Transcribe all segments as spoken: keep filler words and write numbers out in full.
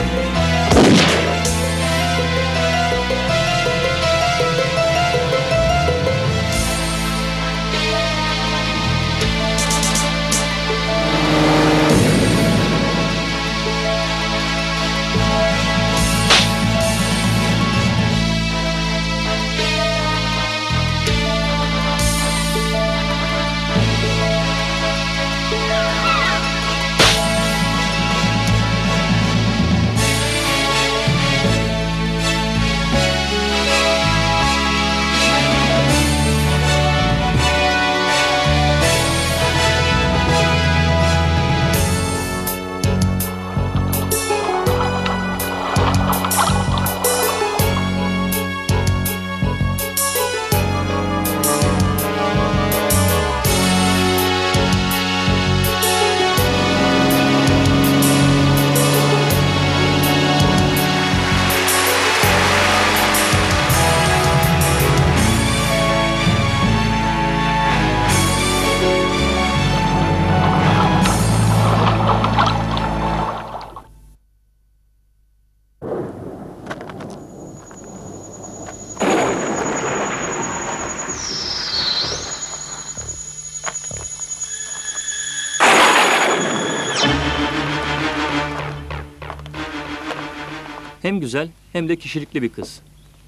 Hem güzel hem de kişilikli bir kız.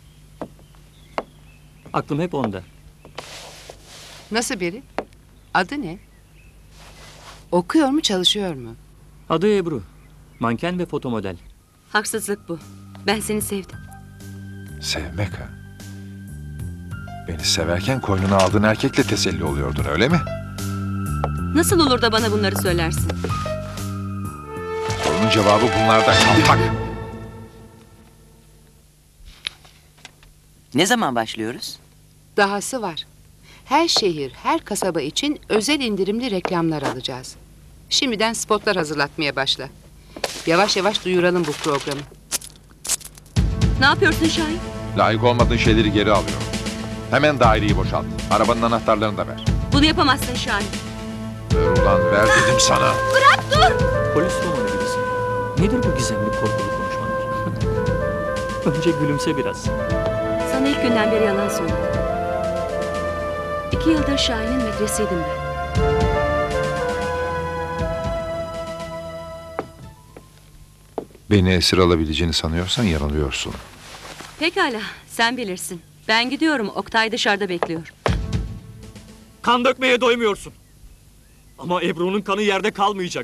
Aklım hep onda. Nasıl biri? Adı ne? Okuyor mu, çalışıyor mu? Adı Ebru. Manken ve fotomodel. Haksızlık bu. Ben seni sevdim. Sevmek ha? Beni severken koynuna aldığın erkekle teselli oluyordun, öyle mi? Nasıl olur da bana bunları söylersin? Sorunun cevabı bunlardan kalmak. Ne zaman başlıyoruz? Dahası var. Her şehir, her kasaba için özel indirimli reklamlar alacağız. Şimdiden spotlar hazırlatmaya başla. Yavaş yavaş duyuralım bu programı. Ne yapıyorsun Şahin? Layık olmadığın şeyleri geri alıyorum. Hemen daireyi boşalt. Arabanın anahtarlarını da ver. Bunu yapamazsın Şahin. Ver ulan, ver dedim sana. Bırak, dur! Polis romanı gibisin. Nedir bu gizemli korkulu konuşmalar? Önce gülümse biraz. Sana ilk günden beri yalan söyledim. İki yıldır Şahin'in metresiydim ben. Beni esir alabileceğini sanıyorsan yanılıyorsun. Pekala, sen bilirsin. Ben gidiyorum, Oktay dışarıda bekliyor. Kan dökmeye doymuyorsun. Ama Ebru'nun kanı yerde kalmayacak.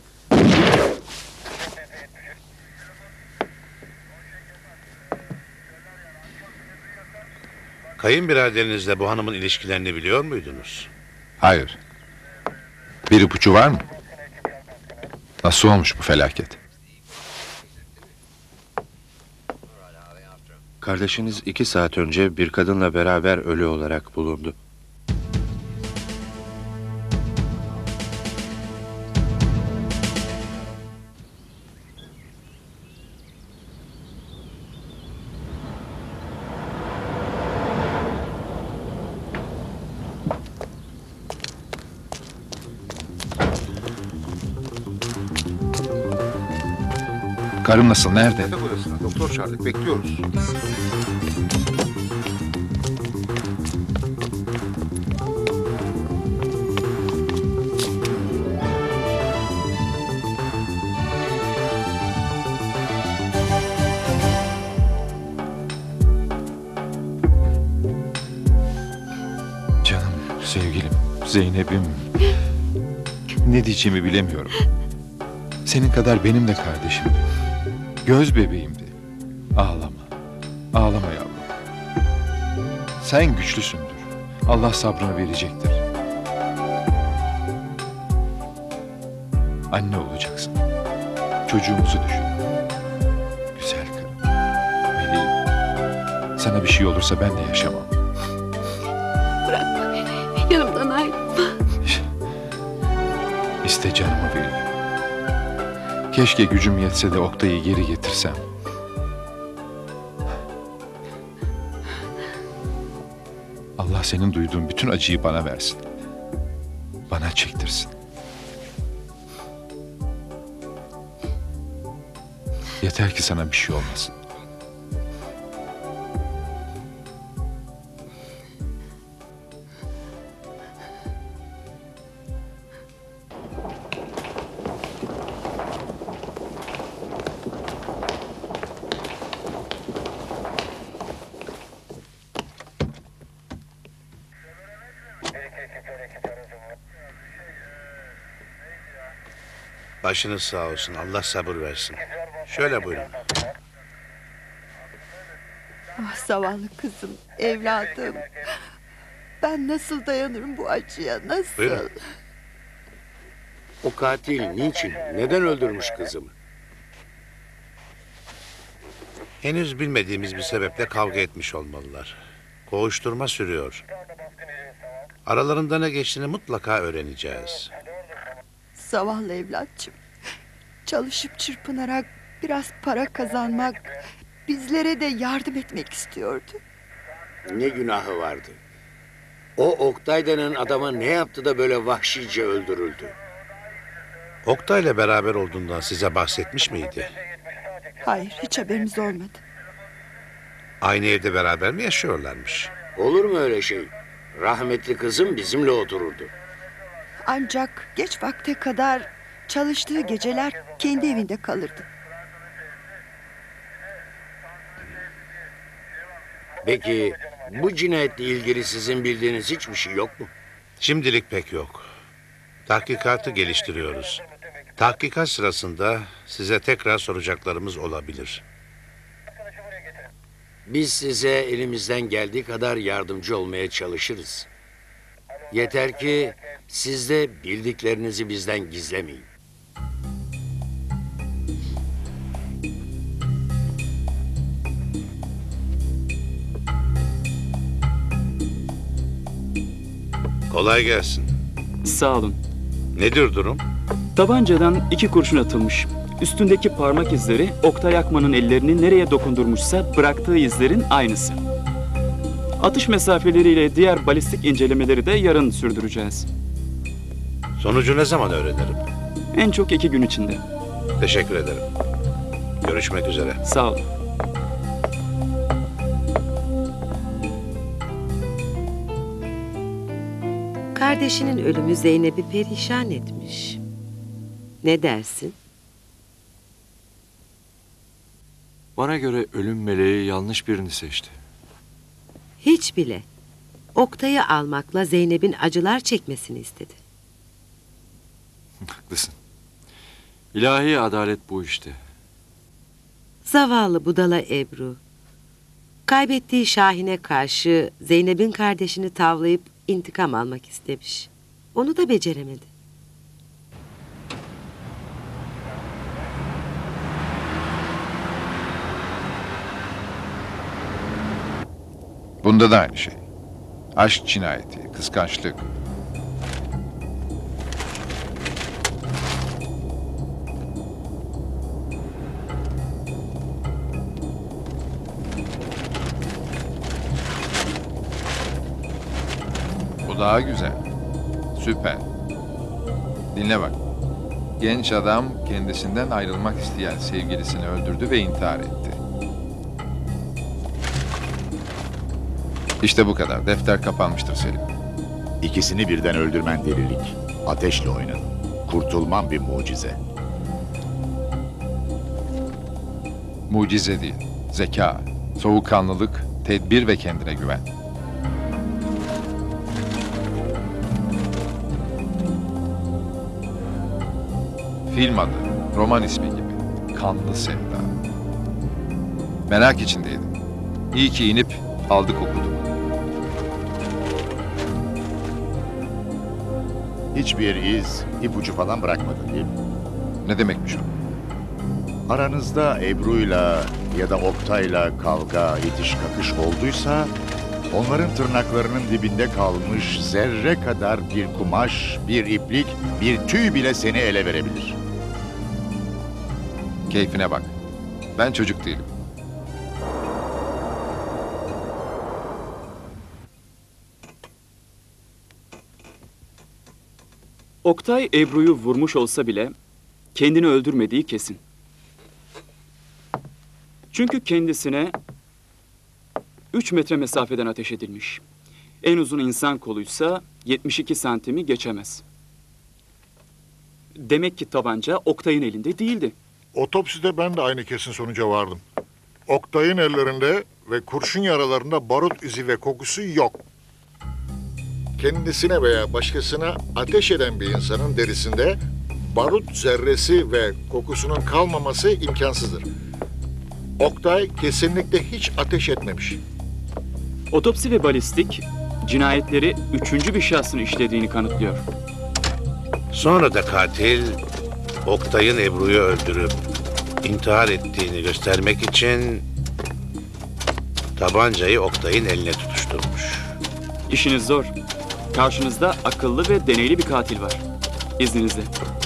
Kayınbiraderinizle bu hanımın ilişkilerini biliyor muydunuz? Hayır. Bir ipucu var mı? Nasıl olmuş bu felaket? Kardeşiniz iki saat önce bir kadınla beraber ölü olarak bulundu. Karım nasıl, nerede? Yatak odasına doktor çağırdık, bekliyoruz. Canım, sevgilim, Zeynep'im. Ne diyeceğimi bilemiyorum. Senin kadar benim de kardeşimdi. Göz bebeğimdi. Ağlama. Ağlama yavrum. Sen güçlüsündür. Allah sabrını verecektir. Anne olacaksın. Çocuğumuzu düşün. Güzel karım. Meleğim. Sana bir şey olursa ben de yaşamam. Bırakma beni, yanımdan ayrılma. İste canımı vereyim. Keşke gücüm yetse de Oktay'ı geri getirsem. Allah senin duyduğun bütün acıyı bana versin. Bana çektirsin. Yeter ki sana bir şey olmasın. Başınız sağ olsun. Allah sabır versin. Şöyle buyurun. Ah zavallı kızım, evladım. Ben nasıl dayanırım bu acıya, nasıl? Buyurun. O katil niçin, neden öldürmüş kızımı? Henüz bilmediğimiz bir sebeple kavga etmiş olmalılar. Kovuşturma sürüyor. Aralarında ne geçtiğini mutlaka öğreneceğiz. Zavallı evlatçım. Çalışıp çırpınarak biraz para kazanmak, bizlere de yardım etmek istiyordu. Ne günahı vardı? O Oktay denen adama ne yaptı da böyle vahşice öldürüldü? Oktay'la beraber olduğundan size bahsetmiş miydi? Hayır, hiç haberimiz olmadı. Aynı evde beraber mi yaşıyorlarmış? Olur mu öyle şey? Rahmetli kızım bizimle otururdu. Ancak geç vakte kadar çalıştığı geceler kendi evinde kalırdı. Peki bu cinayetle ilgili sizin bildiğiniz hiçbir şey yok mu? Şimdilik pek yok. Tahkikatı geliştiriyoruz. Tahkikat sırasında size tekrar soracaklarımız olabilir. Biz size elimizden geldiği kadar yardımcı olmaya çalışırız. Yeter ki siz de bildiklerinizi bizden gizlemeyin. Kolay gelsin. Sağ olun. Nedir durum? Tabancadan iki kurşun atılmış. Üstündeki parmak izleri Oktay Akman'ın ellerini nereye dokundurmuşsa bıraktığı izlerin aynısı. Atış mesafeleriyle diğer balistik incelemeleri de yarın sürdüreceğiz. Sonucu ne zaman öğrenirim? En çok iki gün içinde. Teşekkür ederim. Görüşmek üzere. Sağ olun. Kardeşinin ölümü Zeynep'i perişan etmiş. Ne dersin? Bana göre ölüm meleği yanlış birini seçti. Hiç bile. Oktay'ı almakla Zeynep'in acılar çekmesini istedi. Haklısın. İlahi adalet bu işte. Zavallı budala Ebru. Kaybettiği Şahin'e karşı Zeynep'in kardeşini tavlayıp intikam almak istemiş. Onu da beceremedi. Bunda da aynı şey. Aşk cinayeti, kıskançlık. Bu daha güzel. Süper. Dinle bak. Genç adam kendisinden ayrılmak isteyen sevgilisini öldürdü ve intihar etti. İşte bu kadar. Defter kapanmıştır Selim. İkisini birden öldürmen delilik. Ateşle oynadın. Kurtulman bir mucize. Mucize değil. Zeka, soğukkanlılık, tedbir ve kendine güven. Film adı, roman ismi gibi. Kanlı Sevda. Merak içindeydim. İyi ki inip aldık okudum. Hiçbir iz, ipucu falan bırakmadın değil mi? Ne demekmiş o? Aranızda Ebru'yla ya da Oktay'la kavga, itiş kakış olduysa... onların tırnaklarının dibinde kalmış zerre kadar bir kumaş, bir iplik, bir tüy bile seni ele verebilir. Keyfine bak. Ben çocuk değilim. Oktay Ebru'yu vurmuş olsa bile kendini öldürmediği kesin. Çünkü kendisine üç metre mesafeden ateş edilmiş. En uzun insan koluysa yetmiş iki santimi geçemez. Demek ki tabanca Oktay'ın elinde değildi. Otopside ben de aynı kesin sonuca vardım. Oktay'ın ellerinde ve kurşun yaralarında barut izi ve kokusu yok. Kendisine veya başkasına ateş eden bir insanın derisinde barut zerresi ve kokusunun kalmaması imkansızdır. Oktay kesinlikle hiç ateş etmemiş. Otopsi ve balistik cinayetleri üçüncü bir şahsın işlediğini kanıtlıyor. Sonra da katil Oktay'ın Ebru'yu öldürüp intihar ettiğini göstermek için tabancayı Oktay'ın eline tutuşturmuş. İşiniz zor. Karşınızda akıllı ve deneyli bir katil var. İzninizle.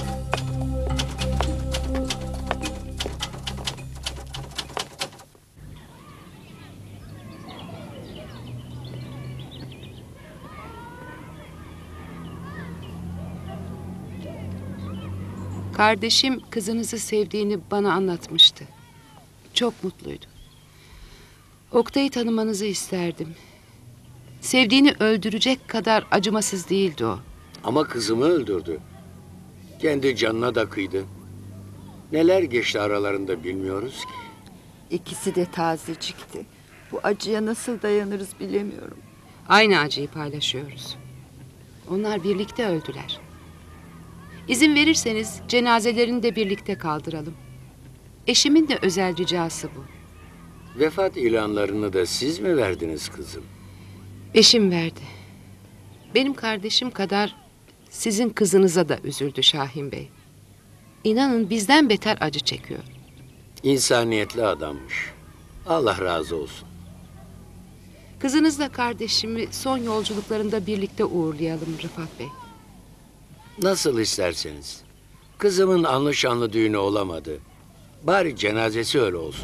Kardeşim kızınızı sevdiğini bana anlatmıştı. Çok mutluydu. Oktay'ı tanımanızı isterdim. Sevdiğini öldürecek kadar acımasız değildi o. Ama kızımı öldürdü. Kendi canına da kıydı. Neler geçti aralarında bilmiyoruz ki. İkisi de tazecikti. Bu acıya nasıl dayanırız bilemiyorum. Aynı acıyı paylaşıyoruz. Onlar birlikte öldüler. İzin verirseniz cenazelerini de birlikte kaldıralım. Eşimin de özel ricası bu. Vefat ilanlarını da siz mi verdiniz kızım? Eşim verdi. Benim kardeşim kadar sizin kızınıza da üzüldü Şahin Bey. İnanın bizden beter acı çekiyor. İnsaniyetli adammış. Allah razı olsun. Kızınızla kardeşimi son yolculuklarında birlikte uğurlayalım Rıfat Bey. Nasıl isterseniz. Kızımın anlı şanlı düğünü olamadı. Bari cenazesi öyle olsun.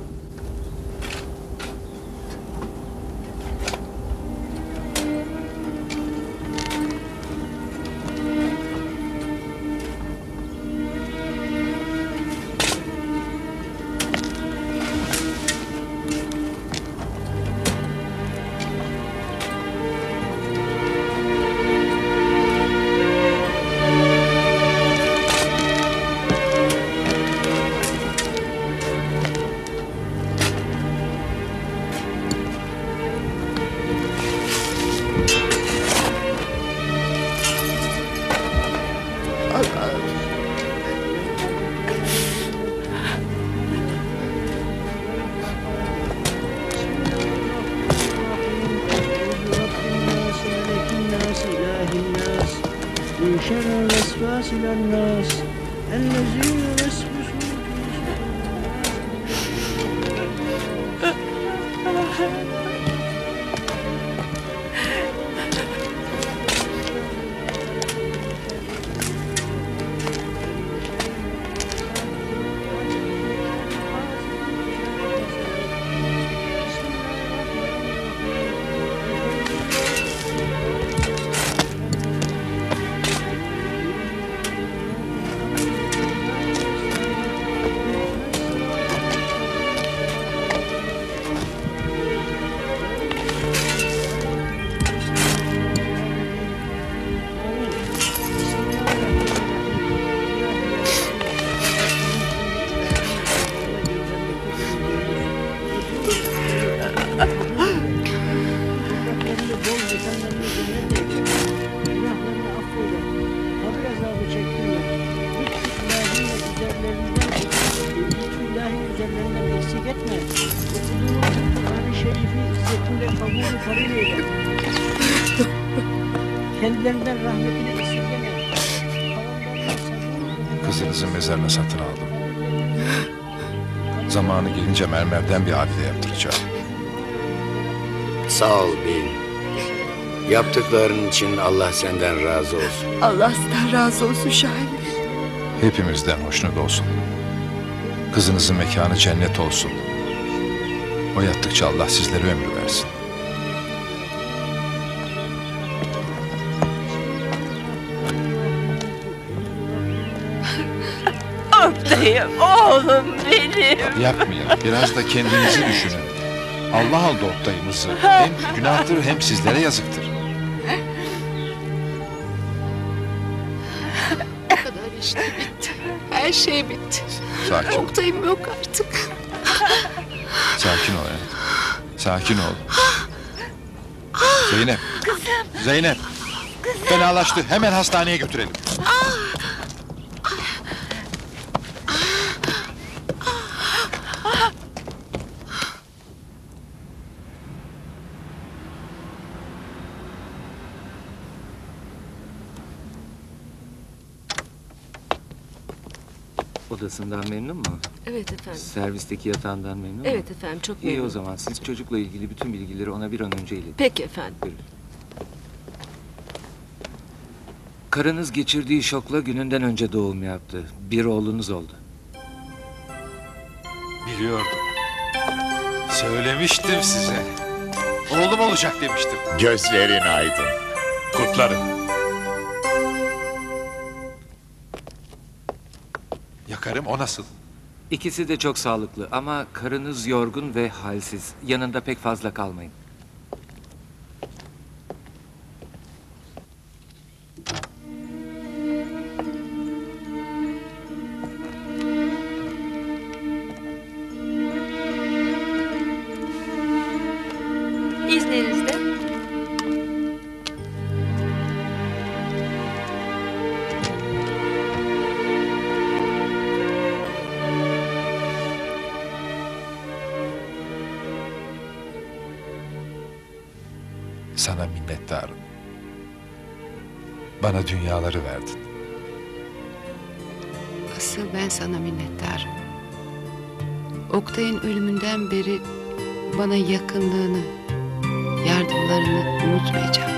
Kendilerinden rahmetini esirgeme. Kızınızın mezarını satın aldım. Zamanı gelince mermerden bir abide yaptıracağım. Sağ ol beyim. Yaptıkların için Allah senden razı olsun. Allah sizden razı olsun Şahin Bey. Hepimizden hoşnut olsun. Kızınızın mekanı cennet olsun. O yattıkça Allah sizlere ömür versin. Oktay'ım, oğlum benim. Yapmayın. Biraz da kendinizi düşünün. Allah aldı Oktay'ımızı. Hem günahtır hem sizlere yazıktır. O kadar işte bitti. Her şey bitti. Sakin ol. Oktay'ım yok artık. Sakin ol hayatım. Sakin ol. Zeynep. Zeynep. Fenalaştı. Hemen hastaneye götürelim. Odasından memnun mu? Evet efendim. Servisteki yatağından memnun mu? Evet efendim, çok İyi o memnunum. zaman siz çocukla ilgili bütün bilgileri ona bir an önce iletin. Peki efendim. Buyurun. Karınız geçirdiği şokla gününden önce doğum yaptı. Bir oğlunuz oldu. Biliyordum. Söylemiştim size. Oğlum olacak demiştim. Gözlerin aydın. Kutlarım. Yakarım, o nasıl? İkisi de çok sağlıklı ama karınız yorgun ve halsiz. Yanında pek fazla kalmayın. İzninizle. Sana minnettarım. Bana dünyaları verdin. Asıl ben sana minnettarım. Oktay'ın ölümünden beri bana yakınlığını, yardımlarını unutmayacağım.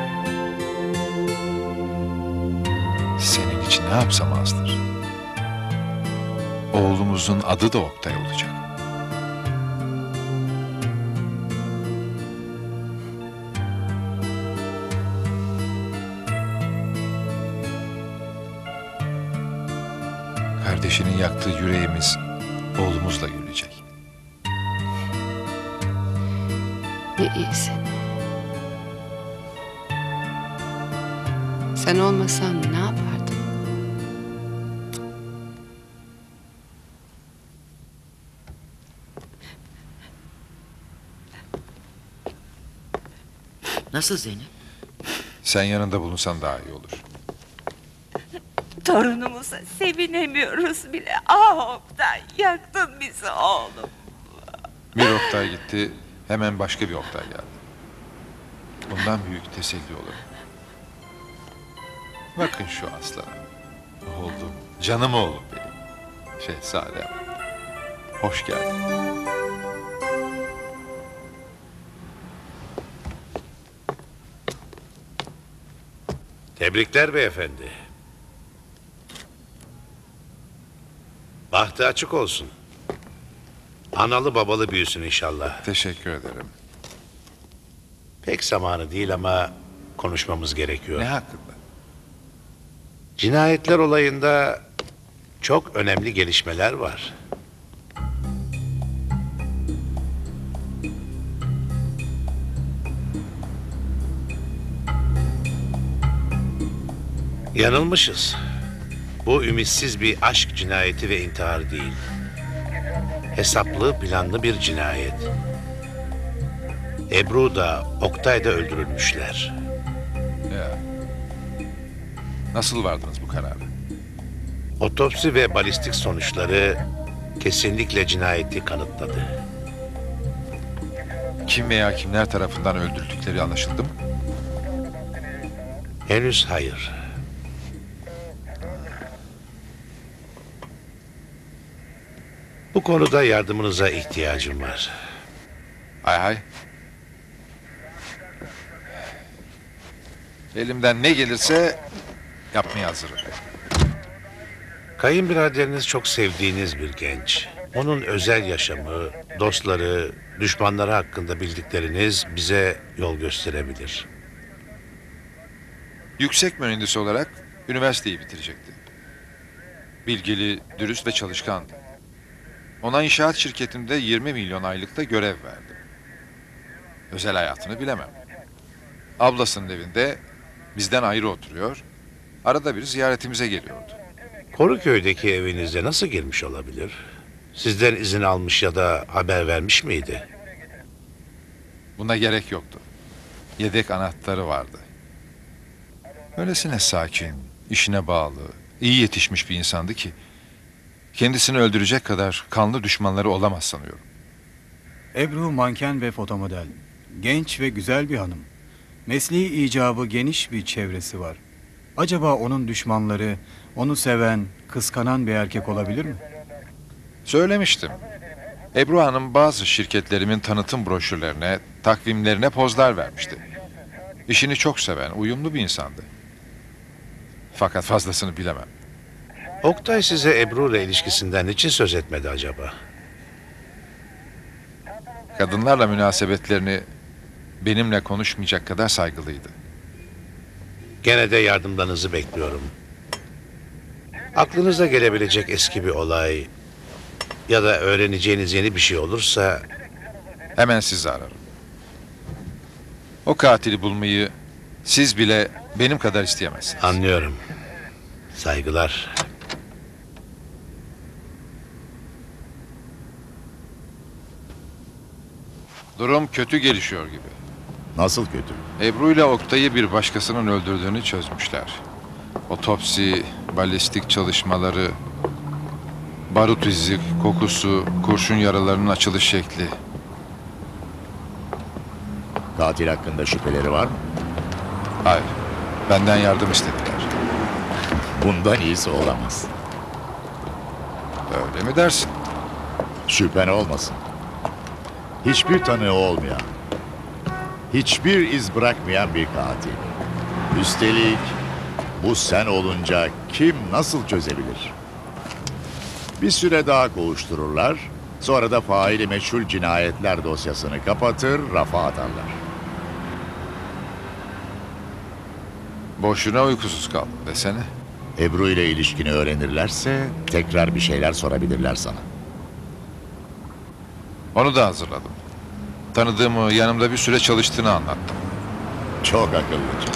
Senin için ne yapsam azdır. Oğlumuzun adı da Oktay olacak. Kardeşinin yaktığı yüreğimiz oğlumuzla gülecek. Ne iyisin. Sen olmasan ne yapardım? Nasıl Zeynep? Sen yanında bulunsan daha iyi olur. Torunumuza sevinemiyoruz bile. Ah Oktay, yaktın bizi oğlum. Bir Oktay gitti, hemen başka bir Oktay geldi. Bundan büyük teselli olur. Bakın şu aslana. Oğlum, canım oğlum benim. Şehzadem. Hoş geldin. Tebrikler beyefendi. Bahtı açık olsun. Analı babalı büyüsün inşallah. Teşekkür ederim. Pek zamanı değil ama konuşmamız gerekiyor. Ne hakkında? Cinayetler olayında çok önemli gelişmeler var. Yanılmışız. Bu ümitsiz bir aşk cinayeti ve intihar değil. Hesaplı, planlı bir cinayet. Ebru da, Oktay da öldürülmüşler. Ya. Nasıl vardınız bu karara? Otopsi ve balistik sonuçları kesinlikle cinayeti kanıtladı. Kim veya kimler tarafından öldürüldükleri anlaşıldı mı? Henüz hayır. Bu konuda yardımınıza ihtiyacım var. Hay hay. Elimden ne gelirse yapmaya hazırım. Kayınbiraderiniz çok sevdiğiniz bir genç. Onun özel yaşamı, dostları, düşmanları hakkında bildikleriniz bize yol gösterebilir. Yüksek mühendis olarak üniversiteyi bitirecekti. Bilgili, dürüst ve çalışkandı. Ona inşaat şirketimde yirmi milyon aylıkta görev verdim. Özel hayatını bilemem. Ablasının evinde bizden ayrı oturuyor. Arada bir ziyaretimize geliyordu. Koruköy'deki evinize nasıl girmiş olabilir? Sizden izin almış ya da haber vermiş miydi? Buna gerek yoktu. Yedek anahtarı vardı. Öylesine sakin, işine bağlı, iyi yetişmiş bir insandı ki kendisini öldürecek kadar kanlı düşmanları olamaz sanıyorum. Ebru manken ve fotomodel. Genç ve güzel bir hanım. Mesleği icabı geniş bir çevresi var. Acaba onun düşmanları, onu seven, kıskanan bir erkek olabilir mi? Söylemiştim. Ebru Hanım bazı şirketlerimin tanıtım broşürlerine, takvimlerine pozlar vermişti. İşini çok seven, uyumlu bir insandı. Fakat fazlasını bilemem. Oktay size Ebru ile ilişkisinden niçin söz etmedi acaba? Kadınlarla münasebetlerini benimle konuşmayacak kadar saygılıydı. Gene de yardımlarınızı bekliyorum. Aklınıza gelebilecek eski bir olay ya da öğreneceğiniz yeni bir şey olursa hemen sizi ararım. O katili bulmayı siz bile benim kadar isteyemezsiniz. Anlıyorum. Saygılar. Durum kötü gelişiyor gibi. Nasıl kötü? Ebru ile Oktay'ı bir başkasının öldürdüğünü çözmüşler. Otopsi, balistik çalışmaları, barut izi, kokusu, kurşun yaralarının açılış şekli. Katil hakkında şüpheleri var mı? Hayır. Benden yardım istediler. Bundan iyisi olamaz. Öyle mi dersin? Şüphen olmasın. Hiçbir tanığı olmayan, hiçbir iz bırakmayan bir katil. Üstelik bu sen olunca kim nasıl çözebilir? Bir süre daha kovuştururlar, sonra da faili meçhul cinayetler dosyasını kapatır, rafa atarlar. Boşuna uykusuz kaldım desene. Ebru ile ilişkini öğrenirlerse tekrar bir şeyler sorabilirler sana. Onu da hazırladım. Tanıdığımı, yanımda bir süre çalıştığını anlattım. Çok akıllıca.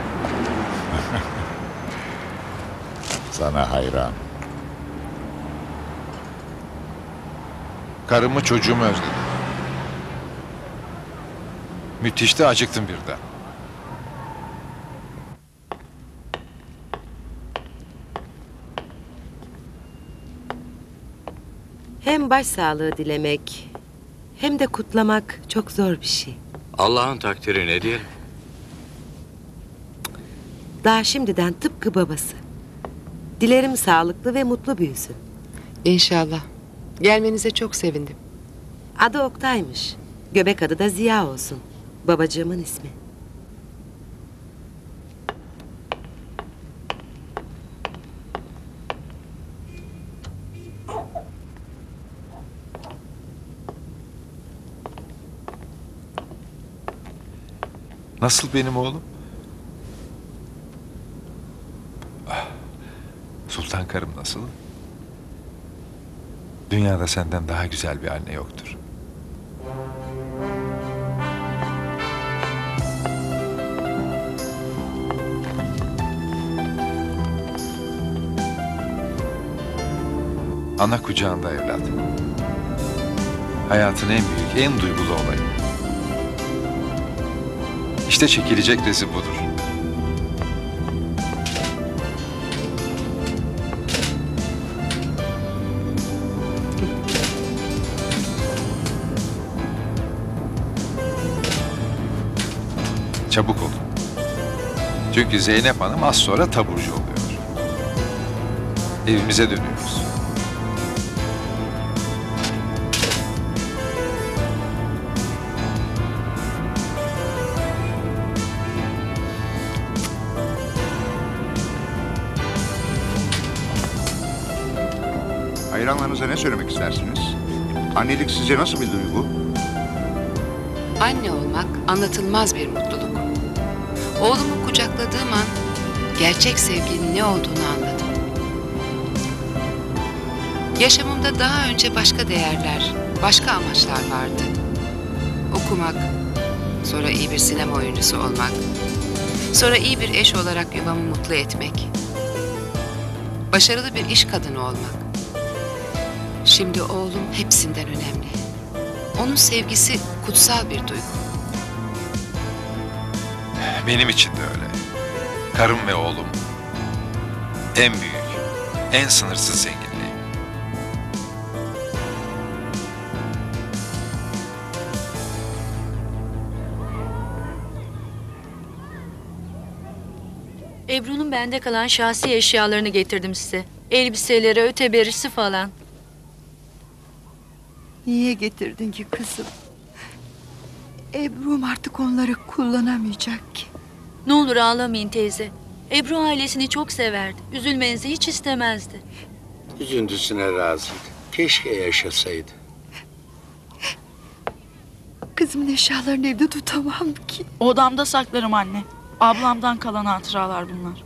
Sana hayran. Karımı, çocuğumu özledim. Müthişti, acıktım birden. Hem başsağlığı dilemek hem de kutlamak çok zor bir şey. Allah'ın takdiri ne diyelim? Daha şimdiden tıpkı babası. Dilerim sağlıklı ve mutlu büyüsün. İnşallah. Gelmenize çok sevindim. Adı Oktay'mış. Göbek adı da Ziya olsun. Babacığımın ismi. Nasıl benim oğlum? Ah, Sultan karım nasıl? Dünyada senden daha güzel bir anne yoktur. Ana kucağında evladım. Hayatın en büyük, en duygulu olayı. İşte çekilecek resim budur. Çabuk olun. Çünkü Zeynep Hanım az sonra taburcu oluyor. Evimize dönüyoruz. Hayranlarınıza ne söylemek istersiniz? Annelik sizce nasıl bir duygu? Anne olmak anlatılmaz bir mutluluk. Oğlumu kucakladığım an gerçek sevginin ne olduğunu anladım. Yaşamımda daha önce başka değerler, başka amaçlar vardı. Okumak, sonra iyi bir sinema oyuncusu olmak, sonra iyi bir eş olarak yuvamı mutlu etmek, başarılı bir iş kadını olmak. Şimdi oğlum hepsinden önemli. Onun sevgisi kutsal bir duygu. Benim için de öyle. Karım ve oğlum en büyük, en sınırsız zenginliği. Ebru'nun bende kalan şahsi eşyalarını getirdim size. Elbiseleri, öteberisi falan. Niye getirdin ki kızım? Ebru'm artık onları kullanamayacak ki. Ne olur ağlamayın teyze. Ebru ailesini çok severdi. Üzülmenizi hiç istemezdi. Üzüntüsüne razıydı. Keşke yaşasaydı. Kızımın eşyalarını evde tutamam ki. Odamda saklarım anne. Ablamdan kalan hatıralar bunlar.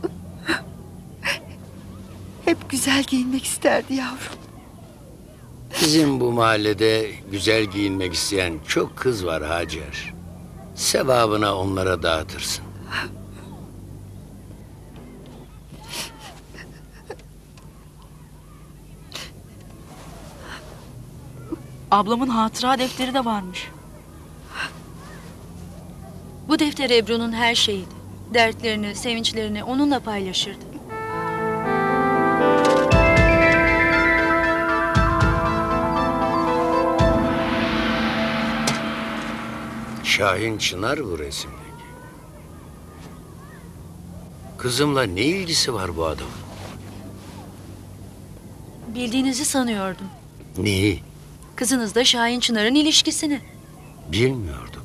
Hep güzel giyinmek isterdi yavrum. Bizim bu mahallede güzel giyinmek isteyen çok kız var Hacer. Sevabına onlara dağıtırsın. Ablamın hatıra defteri de varmış. Bu defter Ebru'nun her şeyiydi. Dertlerini, sevinçlerini onunla paylaşırdı. Şahin Çınar bu resimdeki. Kızımla ne ilgisi var bu adamın? Bildiğinizi sanıyordum. Neyi? Kızınızla Şahin Çınar'ın ilişkisini. Bilmiyorduk.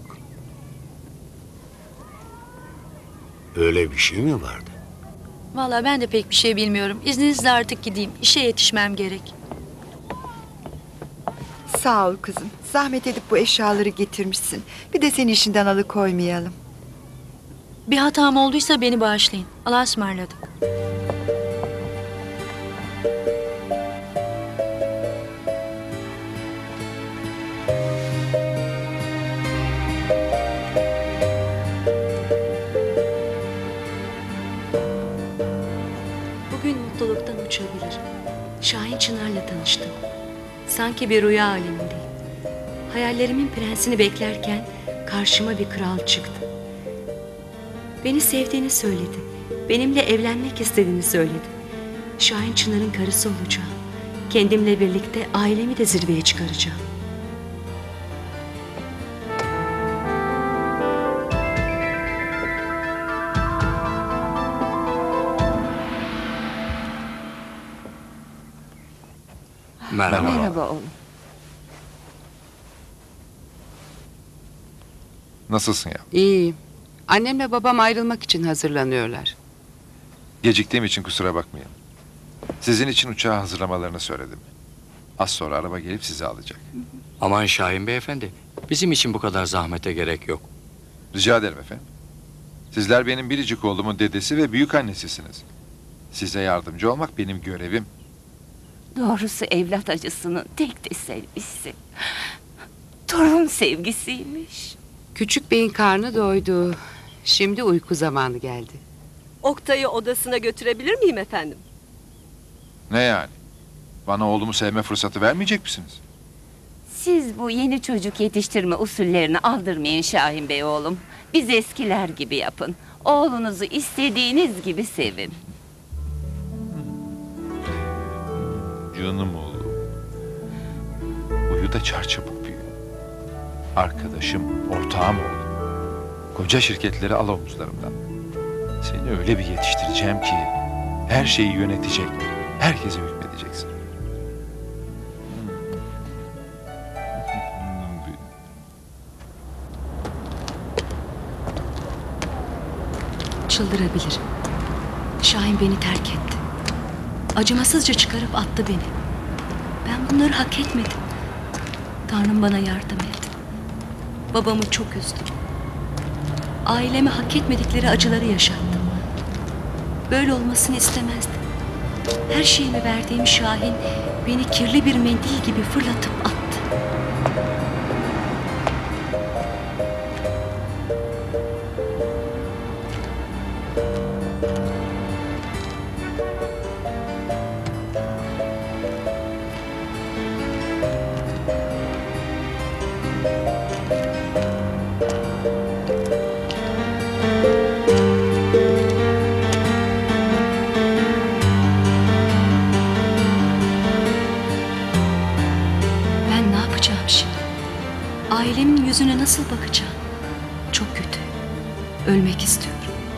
Öyle bir şey mi vardı? Vallahi ben de pek bir şey bilmiyorum. İzninizle artık gideyim. İşe yetişmem gerek. Sağ ol kızım. Zahmet edip bu eşyaları getirmişsin. Bir de seni işinden alıkoymayalım. Bir hatam olduysa beni bağışlayın. Allah'a ısmarladık. Bugün mutluluktan uçabilirim. Şahin Çınar'la tanıştım. Sanki bir rüya alemindeyim. Hayallerimin prensini beklerken karşıma bir kral çıktı. Beni sevdiğini söyledi. Benimle evlenmek istediğini söyledi. Şahin Çınar'ın karısı olacağım. Kendimle birlikte ailemi de zirveye çıkaracağım. Merhaba. Merhaba oğlum. Nasılsın ya? İyiyim. Annemle babam ayrılmak için hazırlanıyorlar. Geciktiğim için kusura bakmayın. Sizin için uçağı hazırlamalarını söyledim. Az sonra araba gelip sizi alacak. Aman Şahin beyefendi, bizim için bu kadar zahmete gerek yok. Rica ederim efendim. Sizler benim biricik oğlumun dedesi ve büyük annesisiniz. Size yardımcı olmak benim görevim. Doğrusu evlat acısının tek tesellisi torun sevgisiymiş. Küçük beyin karnı doydu. Şimdi uyku zamanı geldi. Oktay'ı odasına götürebilir miyim efendim? Ne yani? Bana oğlumu sevme fırsatı vermeyecek misiniz? Siz bu yeni çocuk yetiştirme usullerini aldırmayın Şahin Bey oğlum. Biz eskiler gibi yapın. Oğlunuzu istediğiniz gibi sevin. Canım oğlum. Uyu da çarçabuk büyü. Arkadaşım, ortağım oğlum. Koca şirketleri al omuzlarımdan. Seni öyle bir yetiştireceğim ki her şeyi yönetecek, herkese hükmedeceksin. Çıldırabilirim. Şahin beni terk etti. Acımasızca çıkarıp attı beni. Ben bunları hak etmedim. Tanrım bana yardım et. Babamı çok üzdüm. Aileme hak etmedikleri acıları yaşattım. Böyle olmasını istemezdim. Her şeyimi verdiğim Şahin beni kirli bir mendil gibi fırlatıp attı. Ben ne yapacağım şimdi? Ailemin yüzüne nasıl bakacağım? Çok kötü. Ölmek istiyorum.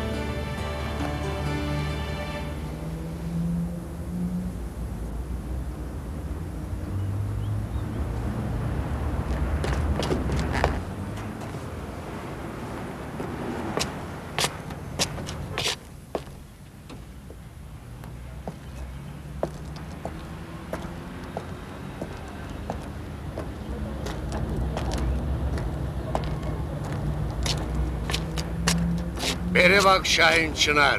Beri bak Şahin Çınar.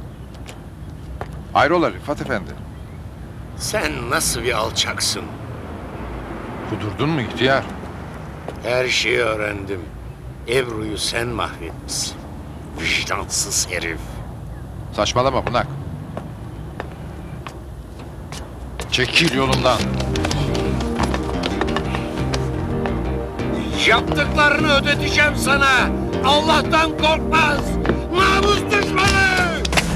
Hayrola Rıfat Efendi? Sen nasıl bir alçaksın? Kudurdun mu ihtiyar? Her şeyi öğrendim. Ebru'yu sen mahvetmişsin. Vicdansız herif. Saçmalama bunak. Çekil yolumdan. Yaptıklarını ödeteceğim sana. Allah'tan korkmaz. Namus düşmanı!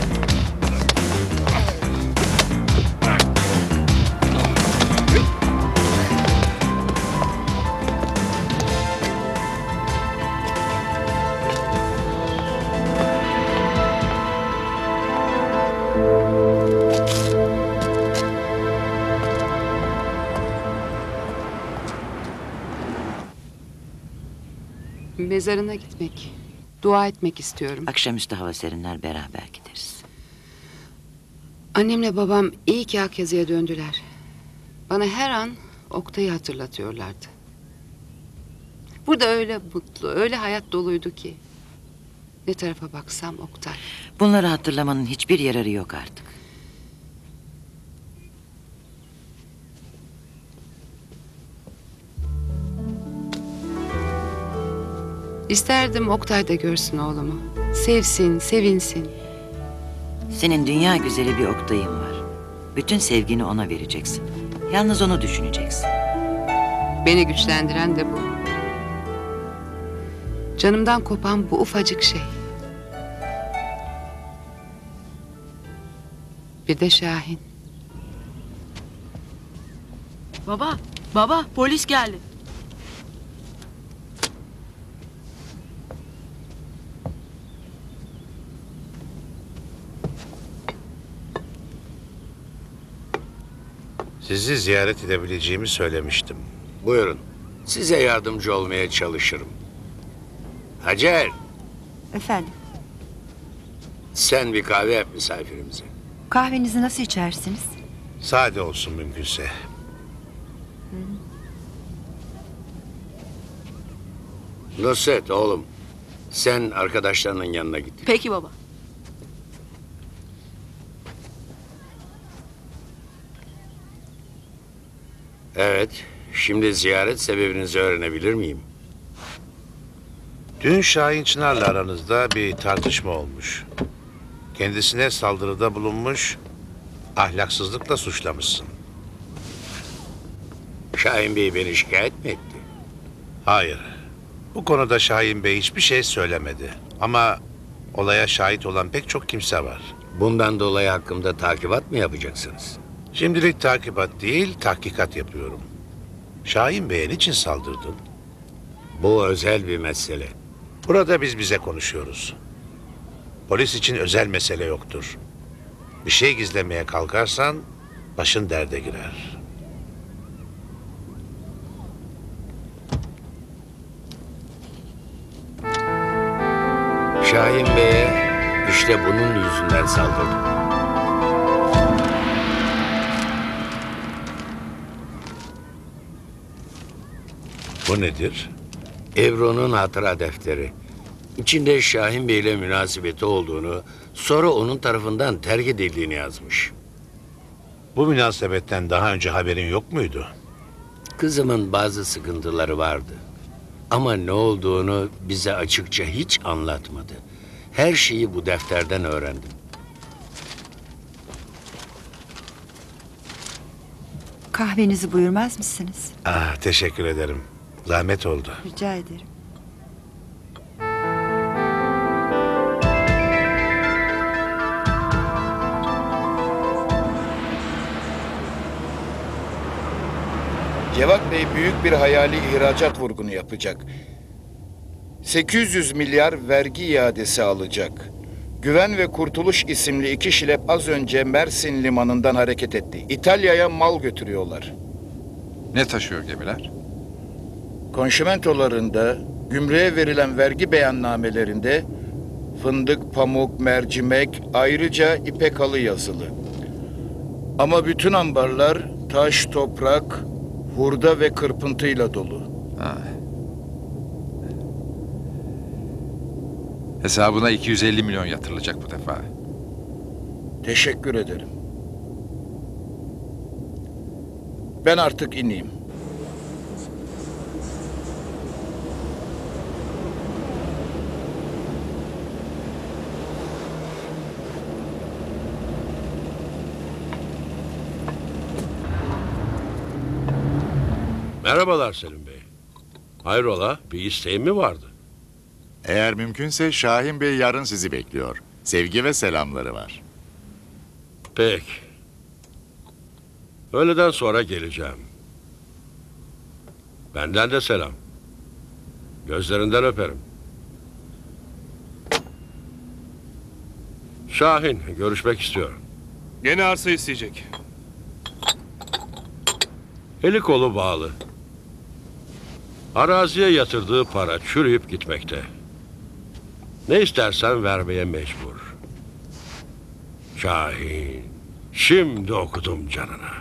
Mezarına gitmek, dua etmek istiyorum. Akşamüstü hava serinler, beraber gideriz. Annemle babam iyi ki Akyazı'ya döndüler. Bana her an Oktay'ı hatırlatıyorlardı. Burada öyle mutlu, öyle hayat doluydu ki. Ne tarafa baksam Oktay. Bunları hatırlamanın hiçbir yararı yok artık. İsterdim Oktay da görsün oğlumu. Sevsin, sevinsin. Senin dünya güzeli bir Oktay'ın var. Bütün sevgini ona vereceksin. Yalnız onu düşüneceksin. Beni güçlendiren de bu. Canımdan kopan bu ufacık şey. Bir de Şahin. Baba, baba polis geldi. Sizi ziyaret edebileceğimi söylemiştim. Buyurun. Size yardımcı olmaya çalışırım. Hacer, Efendim, sen bir kahve yap misafirimize. kahvenizi nasıl içersiniz? Sade olsun mümkünse. Nusret oğlum, sen arkadaşlarının yanına git. Peki baba. Evet, şimdi ziyaret sebebinizi öğrenebilir miyim? Dün Şahin Çınar'la aranızda bir tartışma olmuş. Kendisine saldırıda bulunmuş, ahlaksızlıkla suçlamışsın. Şahin Bey beni şikayet mi etti? Hayır. Bu konuda Şahin Bey hiçbir şey söylemedi. Ama olaya şahit olan pek çok kimse var. Bundan dolayı hakkımda takibat mı yapacaksınız? Şimdilik takibat değil, tahkikat yapıyorum. Şahin Bey'e niçin saldırdın? Bu özel bir mesele. Burada biz bize konuşuyoruz. Polis için özel mesele yoktur. Bir şey gizlemeye kalkarsan başın derde girer. Şahin Bey'e işte bunun yüzünden saldırdım. Bu nedir? Ebru'nun hatıra defteri. İçinde Şahin Bey ile münasebeti olduğunu, sonra onun tarafından terk edildiğini yazmış. Bu münasebetten daha önce haberin yok muydu? Kızımın bazı sıkıntıları vardı. Ama ne olduğunu bize açıkça hiç anlatmadı. Her şeyi bu defterden öğrendim. Kahvenizi buyurmaz mısınız? Ah, teşekkür ederim. Zahmet oldu. Rica ederim. Cevat Bey büyük bir hayali ihracat vurgunu yapacak. sekiz yüz milyar vergi iadesi alacak. Güven ve Kurtuluş isimli iki şilep az önce Mersin limanından hareket etti. İtalya'ya mal götürüyorlar. Ne taşıyor gemiler? Konşimentolarında, gümrüğe verilen vergi beyannamelerinde fındık, pamuk, mercimek, ayrıca ipek halı yazılı. Ama bütün ambarlar taş, toprak, hurda ve kırpıntıyla dolu. Ha. Hesabına iki yüz elli milyon yatırılacak bu defa. Teşekkür ederim. Ben artık ineyim. Merhabalar Selim Bey. Hayrola, bir isteğin mi vardı? Eğer mümkünse Şahin Bey yarın sizi bekliyor. Sevgi ve selamları var. Peki. Öğleden sonra geleceğim. Benden de selam. Gözlerinden öperim. Şahin, görüşmek istiyor. Yeni arsa isteyecek. Eli kolu bağlı. Araziye yatırdığı para çürüyüp gitmekte. Ne istersen vermeye mecbur. Şahin, şimdi okudum canına.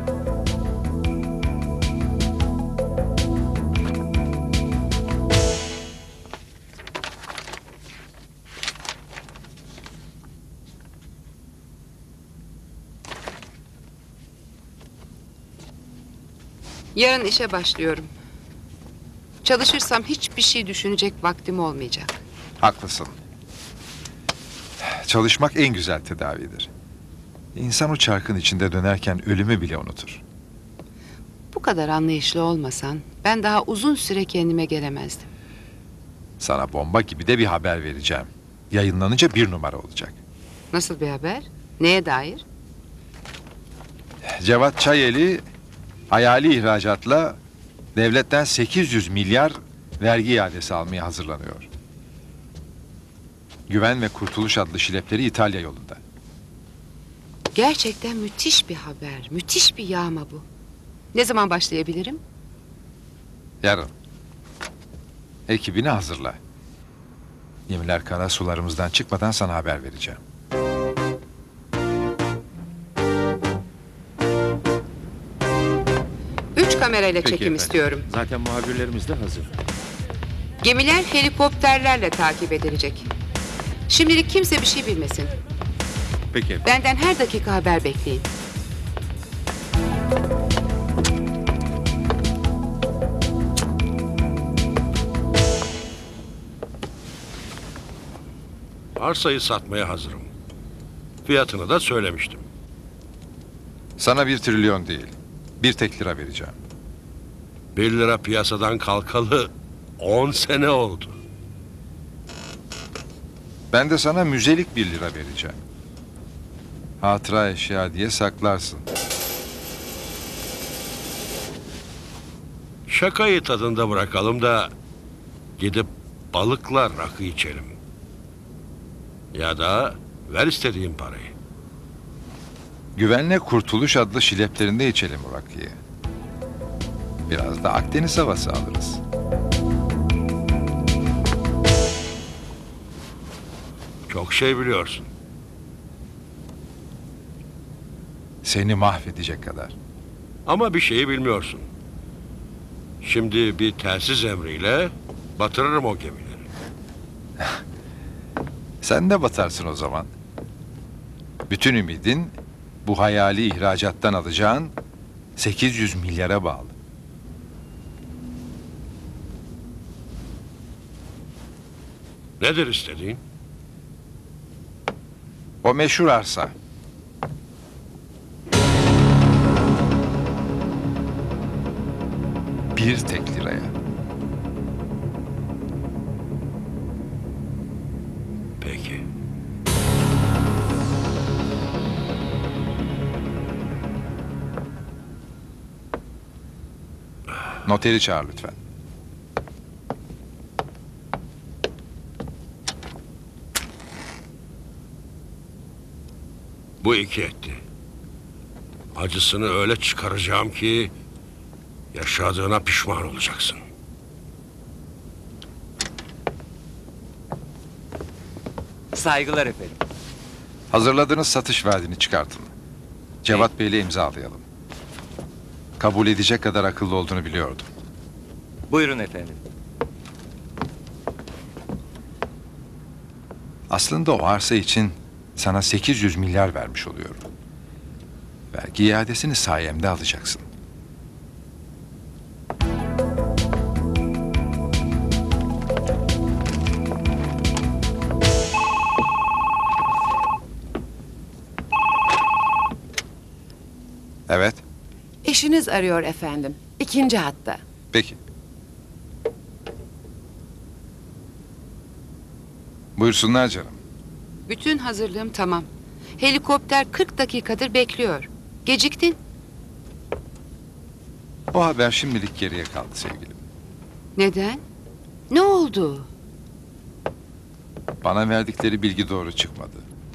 Yarın işe başlıyorum. Çalışırsam hiçbir şey düşünecek vaktim olmayacak. Haklısın. Çalışmak en güzel tedavidir. İnsan o çarkın içinde dönerken ölümü bile unutur. Bu kadar anlayışlı olmasan ben daha uzun süre kendime gelemezdim. Sana bomba gibi de bir haber vereceğim. Yayınlanınca bir numara olacak. Nasıl bir haber? Neye dair? Cevat Çayeli hayali ihracatla devletten sekiz yüz milyar vergi iadesi almaya hazırlanıyor. Güven ve Kurtuluş adlı şilepleri İtalya yolunda. Gerçekten müthiş bir haber, müthiş bir yağma bu. Ne zaman başlayabilirim? Yarın. Ekibini hazırla. Gemiler kara sularımızdan çıkmadan sana haber vereceğim. Üç kamerayla Peki çekim efendim. istiyorum. Zaten muhabirlerimiz de hazır. Gemiler helikopterlerle takip edilecek. Şimdilik kimse bir şey bilmesin. Peki efendim. Benden her dakika haber bekleyin. Arsayı satmaya hazırım. Fiyatını da söylemiştim. Sana bir trilyon değil, bir tek lira vereceğim. Bir lira piyasadan kalkalı on sene oldu. Ben de sana müzelik bir lira vereceğim. Hatıra eşya diye saklarsın. Şakayı tadında bırakalım da gidip balıkla rakı içelim. Ya da ver istediğin parayı. Güvenle Kurtuluş adlı şileplerinde içelim bu rakıyı. Biraz da Akdeniz havası alırız. Çok şey biliyorsun. Seni mahvedecek kadar. Ama bir şeyi bilmiyorsun. Şimdi bir telsiz emriyle batırırım o gemileri. Sen de batarsın o zaman. Bütün ümidin bu hayali ihracattan alacağın sekiz yüz milyara bağlı. Nedir istediğin? O meşhur arsa. Bir tek liraya. Peki. Noteri çağır lütfen. Bu iki etti. Acısını öyle çıkaracağım ki yaşadığına pişman olacaksın. Saygılar efendim. Hazırladığınız satış vaadini çıkartın. Cevat Bey'le imzalayalım. Kabul edecek kadar akıllı olduğunu biliyordum. Buyurun efendim. Aslında o arsa için sana sekiz yüz milyar vermiş oluyorum. Vergi iadesini sayemde alacaksın. Evet, Eşiniz arıyor efendim. İkinci hatta. peki. Buyursunlar canım. Bütün hazırlığım tamam. Helikopter kırk dakikadır bekliyor. Geciktin. O haber şimdilik geriye kaldı sevgilim. Neden? Ne oldu? Bana verdikleri bilgi doğru çıkmadı.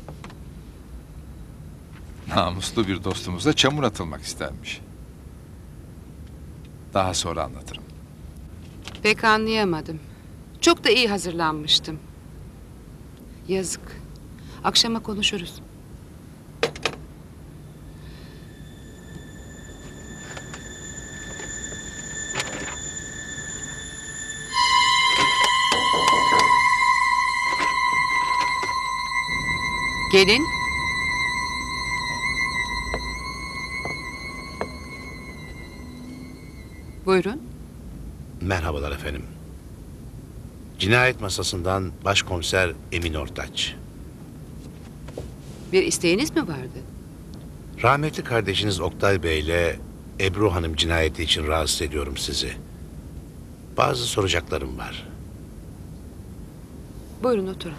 Namuslu bir dostumuza çamur atılmak istenmiş. Daha sonra anlatırım. Pek anlayamadım. Çok da iyi hazırlanmıştım. Yazık. Akşama konuşuruz. Gelin. Buyurun. Merhabalar efendim. Cinayet masasından Başkomiser Emin Ortaç. Bir isteğiniz mi vardı? Rahmetli kardeşiniz Oktay Bey ile Ebru Hanım cinayeti için rahatsız ediyorum sizi. Bazı soracaklarım var. Buyurun oturun.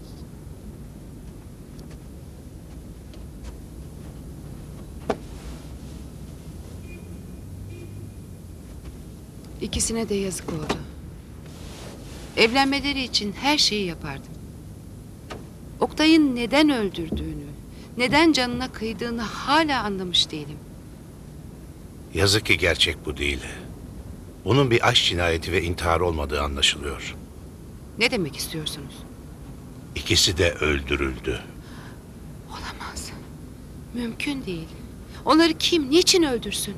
İkisine de yazık oldu. Evlenmeleri için her şeyi yapardım. Oktay'ın neden öldürdüğünü, neden canına kıydığını hala anlamış değilim. Yazık ki gerçek bu değil. Bunun bir aşk cinayeti ve intihar olmadığı anlaşılıyor. Ne demek istiyorsunuz? İkisi de öldürüldü. Olamaz. Mümkün değil. Onları kim, niçin öldürsün?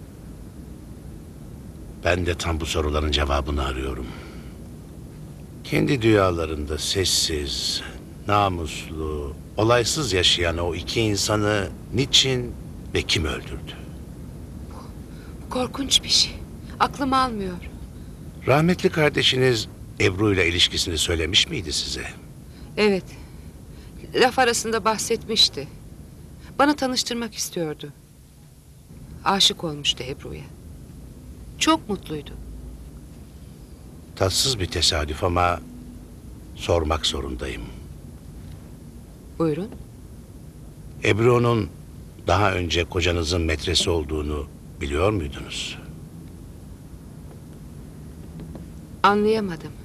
Ben de tam bu soruların cevabını arıyorum. Kendi dünyalarında sessiz, namuslu, olaysız yaşayan o iki insanı niçin ve kim öldürdü? Bu korkunç bir şey. Aklım almıyor. Rahmetli kardeşiniz Ebru ile ilişkisini söylemiş miydi size? Evet. Laf arasında bahsetmişti. Bana tanıştırmak istiyordu. Aşık olmuştu Ebru'ya. Çok mutluydu. Tatsız bir tesadüf ama sormak zorundayım. Buyurun. Ebru'nun daha önce kocanızın metresi olduğunu biliyor muydunuz? Anlayamadım.